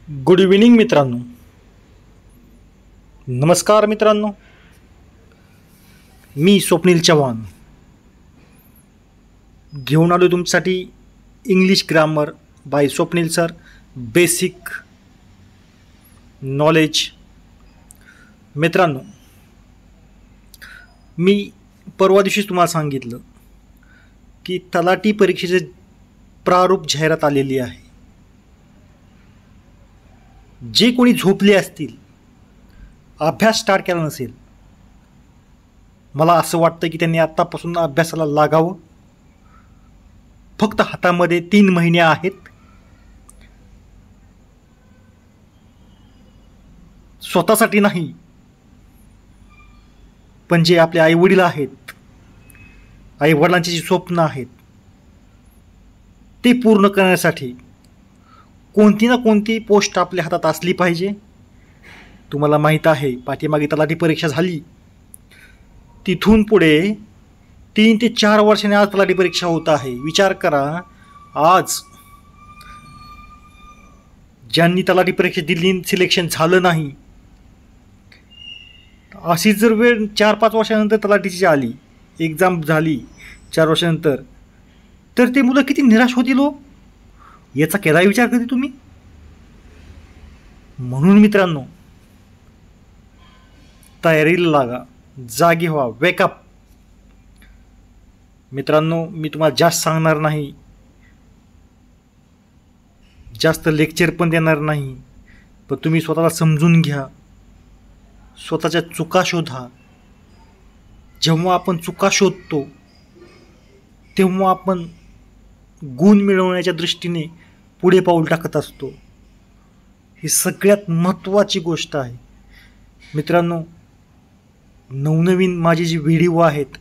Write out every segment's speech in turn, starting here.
Good evening मित्रांनो. नमस्कार मित्रांनो. मी स्वप्नील चव्हाण घेऊन आलो तुमच्यासाठी English grammar by Swapnil sir. Basic knowledge. मित्रांनो, मी परवा दिवशीच तुम्हाला सांगितलं की तलाठी परीक्षेचे प्रारूप जाहिरात आलेली आहे. जे कोणी झोपले असतील, अभ्यास स्टार्ट केला नसेल, मला असं वाटतं की त्यांनी आत्तापासून अभ्यासाला लागावं. फक्त हातामध्ये 3 महिने आहेत. स्वतःसाठी नाही, पण जे आपले आईवडील आहेत, आईवडिलांची जी स्वप्न आहेत ते पूर्ण करण्यासाठी कोणती ना कोणती पोस्ट आपल्या हातात असली पाहिजे. तुम्हाला माहीत आहे, पाठीमागे तलाठी परीक्षा झाली, तिथून पुढे 3 ते 4 वर्षांनी आज तलाठी परीक्षा होत आहे. विचार करा, आज ज्यांनी तलाठी परीक्षा दिली, सिलेक्शन झालं नाही, अशी जर वेळ 4-5 वर्षानंतर तलाठीची आली, एक्झाम झाली 4 वर्षानंतर, तर ते मुलं किती निराश होतील हो. याचा केला विचार कधी तुम्ही? म्हणून मित्रांनो, तयारीला लागा, जागी व्हा, वेकअप. मित्रांनो, मी तुम्हाला जास्त सांगणार नाही, जास्त लेक्चर पण देणार नाही, पण तुम्ही स्वतःला समजून घ्या, स्वतःच्या चुका शोधा. जेव्हा आपण चुका शोधतो तेव्हा आपण गुण मिळवण्याच्या दृष्टीने पुढे पाऊल टाकत असतो. ही सगळ्यात महत्त्वाची गोष्ट आहे. मित्रांनो, नवनवीन माझे जे व्हिडिओ आहेत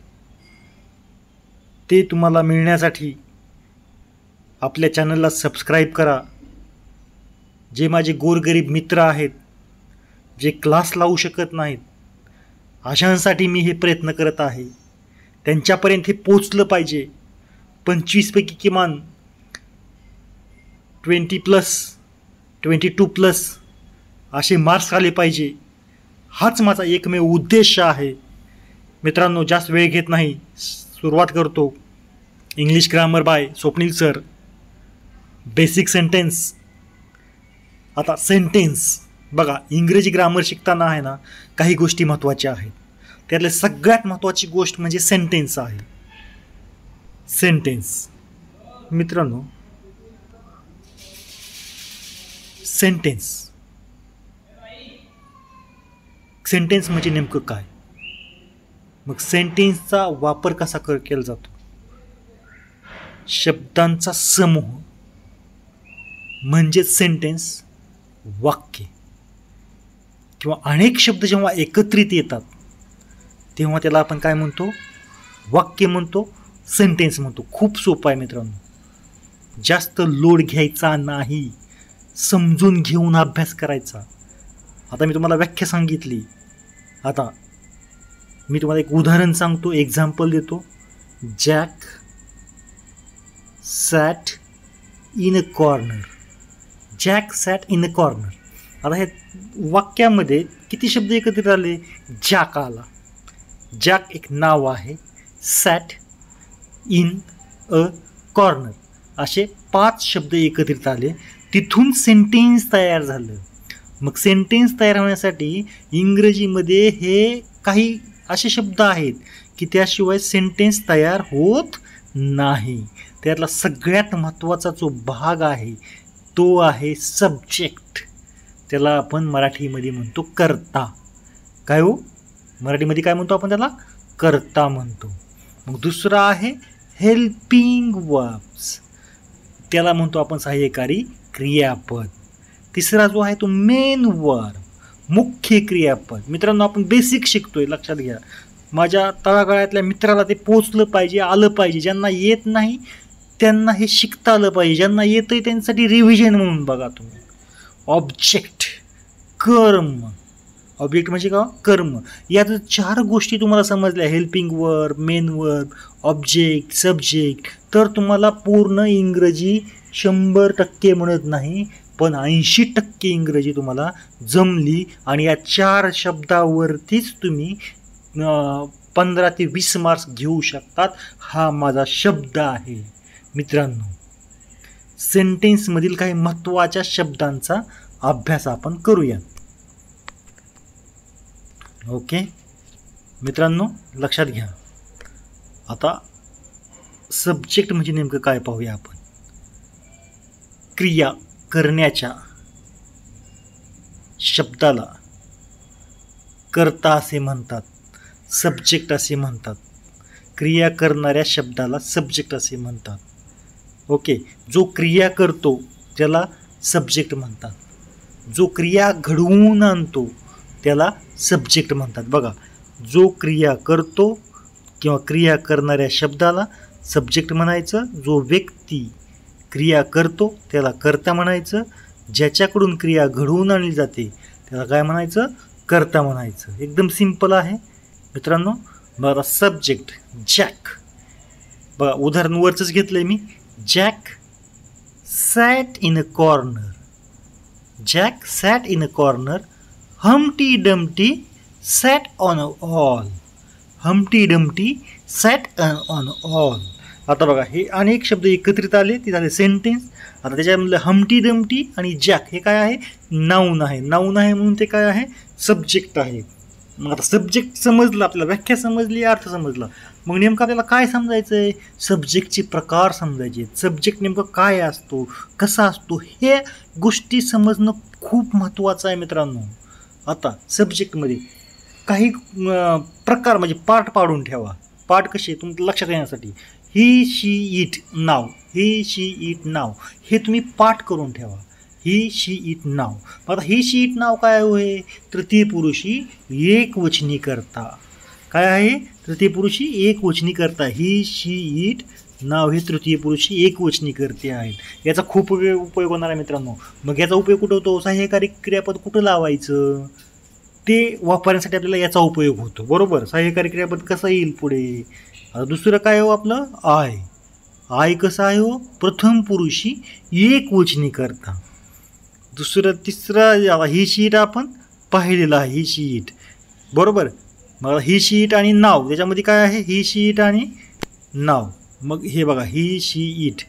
ते तुम्हाला मिळण्यासाठी आपल्या चॅनलला सबस्क्राईब करा. जे माझे गोरगरीब मित्र आहेत, जे क्लास लावू शकत नाहीत, अशांसाठी मी हे प्रयत्न करत आहे. त्यांच्यापर्यंत हे पोचलं पाहिजे. 25 पैकी किमान 20+, 22+ असे मार्क्स आले पाहिजे. हाच माझा एकमेव उद्देश आहे. मित्रांनो, जास्त वेळ घेत नाही, सुरुवात करतो. English grammar by Swapnil sir. Basic sentence. आता सेंटेन्स बघा, इंग्रजी ग्रामर शिकताना आहे ना, काही गोष्टी महत्त्वाच्या आहेत. त्यातल्या सगळ्यात महत्त्वाची गोष्ट म्हणजे सेंटेन्स आहे. सेंटेन्स मित्रांनो, सेंटेन्स म्हणजे नेमकं काय? मग सेंटेन्सचा वापर कसा केला जातो? शब्दांचा समूह म्हणजे सेंटेन्स, वाक्य. किंवा अनेक शब्द जेव्हा एकत्रित येतात तेव्हा त्याला आपण काय म्हणतो? वाक्य म्हणतो, सेंटेन्स म्हणतो. खूप सोपं आहे मित्रांनो, जास्त लोड घ्यायचा नाही, समजून घेऊन अभ्यास करायचा. आता मी तुम्हाला व्याख्या सांगितली, आता मी तुम्हाला एक उदाहरण सांगतो, एक्झाम्पल देतो. Jack sat in a corner. Jack sat in a corner. आता हे वाक्यामध्ये किती शब्द एकत्रित आले? जॅक आला. जॅक एक नाव आहे. सॅट इन अ कॉर्नर असे 5 शब्द एकत्रित आले. तिथून सेंटेन्स तयार झालं. मग सेंटेन्स तयार होण्यासाठी इंग्रजीमध्ये हे काही असे शब्द आहेत की त्याशिवाय सेंटेन्स तयार होत नाही. त्यातला सगळ्यात महत्त्वाचा जो भाग आहे तो आहे सब्जेक्ट. त्याला आपण मराठीमध्ये म्हणतो कर्ता. काय हो? मराठीमध्ये काय म्हणतो आपण त्याला? कर्ता म्हणतो. मग दुसरा आहे हेल्पिंग वर्ब्स. त्याला म्हणतो आपण सहाय्यकारी क्रियापद. तिसरा जो आहे तो मेन वर्ब, मुख्य क्रियापद. मित्रांनो, आपण बेसिक शिकतोय, लक्षात घ्या. माझ्या तळागाळातल्या मित्राला ते पोचलं पाहिजे, आलं पाहिजे. ज्यांना येत नाही त्यांना हे शिकता आलं पाहिजे. ज्यांना येतंय त्यांच्यासाठी रिव्हिजन म्हणून बघा तुम्ही. ऑब्जेक्ट, कर्म. ऑब्जेक्ट म्हणजे का? कर्म. यात 4 गोष्टी तुम्हाला समजल्या, helping verb, main verb, object, subject, तर तुम्हाला पूर्ण इंग्रजी 100% म्हणत नाही पण 80% इंग्रजी तुम्हाला जमली आणि या 4 शब्दावरतीच तुम्ही 15 ते 20 मार्क्स घेऊ शकतात. हा माझा शब्द आहे मित्रांनो. सेंटेन्समधील काही महत्त्वाच्या शब्दांचा अभ्यास आपण करूया. ओके मित्रांनो, लक्षात घ्या. आता सब्जेक्ट म्हणजे नेमकं काय पाहूया आपण. क्रिया करण्याच्या शब्दाला कर्ता असे म्हणतात, सब्जेक्ट असे म्हणतात. क्रिया करणाऱ्या शब्दाला सब्जेक्ट असे म्हणतात. ओके, जो क्रिया करतो त्याला सब्जेक्ट म्हणतात. जो क्रिया घडवून आणतो त्याला सब्जेक्ट म्हणतात. बघा, जो क्रिया करतो किंवा क्रिया करणाऱ्या शब्दाला सब्जेक्ट म्हणायचं. जो व्यक्ती क्रिया करतो त्याला कर्ता म्हणायचं. ज्याच्याकडून क्रिया घडवून आणली जाते त्याला काय म्हणायचं? कर्ता म्हणायचं. एकदम सिंपल आहे मित्रांनो. बघा, सब्जेक्ट जॅक. बघा, उदाहरण वरचंच घेतलंय मी. Jack sat in a corner. Jack sat in a corner. Humpty Dumpty sat on a wall. Humpty Dumpty sat on a wall. आता बघा, हे अनेक शब्द एकत्रित आले, ते झाले सेंटेन्स. आता त्याच्यामधलं हम्टी डम्टी आणि जॅक हे काय आहे? नाऊन आहे. नाऊन आहे म्हणून ते काय आहे? सब्जेक्ट आहे. मग आता सब्जेक्ट समजलं, आपल्याला व्याख्या समजली, अर्थ समजला. मग नेमकं आपल्याला काय समजायचं आहे? सब्जेक्टचे प्रकार समजायचे. सब्जेक्ट नेमकं काय असतो, कसा असतो, हे गोष्टी समजणं खूप महत्त्वाचं आहे मित्रांनो. आता सब्जेक्टमध्ये काही प्रकार म्हणजे पार्ट पाडून ठेवा. पार्ट कसे तुमच्या लक्षात येण्यासाठी. ही शी इट नाव. ही शी इट नाव हे तुम्ही पाठ करून ठेवा. ही शी इट नाव. आता ही शी इट नाव काय आहे? तृतीय पुरुषी एकवचनी करता. काय आहे? तृतीय पुरुषी एकवचनी करता. ही शी इट नाव हे तृतीय पुरुषी एकवचनी करते आहेत. याचा खूप उपयोग होणार आहे मित्रांनो. मग याचा उपयोग कुठं होतो? सहाय्यकारी क्रियापद कुठं लावायचं ते वापरण्यासाठी आपल्याला याचा उपयोग होतो. बरोबर. सहाय्यकारी क्रियापद कसं येईल पुढे? आता दुसरं काय हो आपलं? आय. आय कसं आहे हो? प्रथम पुरुषी एकवचनी करता. दुसरं तिसरं ही शीट आपण पाहिलेलं आहे. ही शीट बरोबर. मग ही शीट आणि नाव त्याच्यामध्ये काय आहे? ही शीट आणि नाव. मग हे बघा, ही शी इट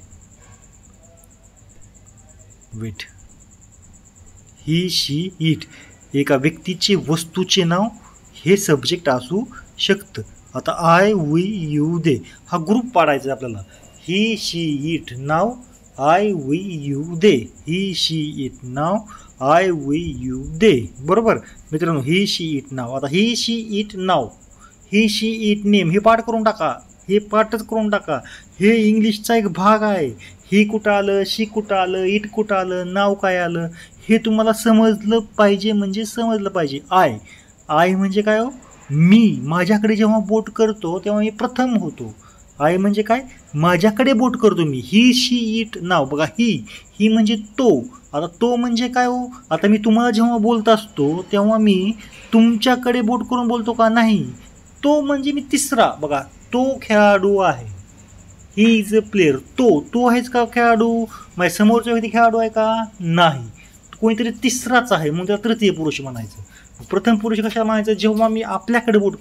वेट. ही शी इट एका व्यक्तीचे वस्तूचे नाव हे सब्जेक्ट असू शकतं. आता आय वी यू दे हा ग्रुप पाडायचा आपल्याला. ही शी इट नाव I we you they. He she it नाव आय वी यू दे. बरोबर मित्रांनो. ही शी इट नाव. आता ही शी इट नाव, ही शी इट नेम हे पाठ करून टाका. हे पाठच करून टाका. हे इंग्लिशचा एक भाग आहे. ही कुठं आलं, शी कुठं आलं, इट कुठं आलं, नाव काय आलं हे तुम्हाला समजलं पाहिजे. म्हणजे समजलं पाहिजे. आय. आय म्हणजे काय हो? मी. माझ्याकडे जेव्हा बोट करतो तेव्हा मी प्रथम होतो. आय म्हणजे काय? माझ्याकडे बोट करतो मी. ही शी इट नाव. बघा, ही म्हणजे तो. आता तो म्हणजे काय हो? आता मी तुम्हाला जेव्हा बोलत असतो तेव्हा मी तुमच्याकडे बोट करून बोलतो का? नाही. तो म्हणजे मी तिसरा. बघा, तो खेळाडू आहे. He is a player. तो आहेच का खेळाडू? माझ्या समोरचा व्यक्ती खेळाडू आहे का? नाही. कोणीतरी तिसराच आहे म्हणून त्याला तृतीय पुरुष म्हणायचं. प्रथम पुरुष कशाला म्हणायचं? जेव्हा मी आपल्याकडे बोट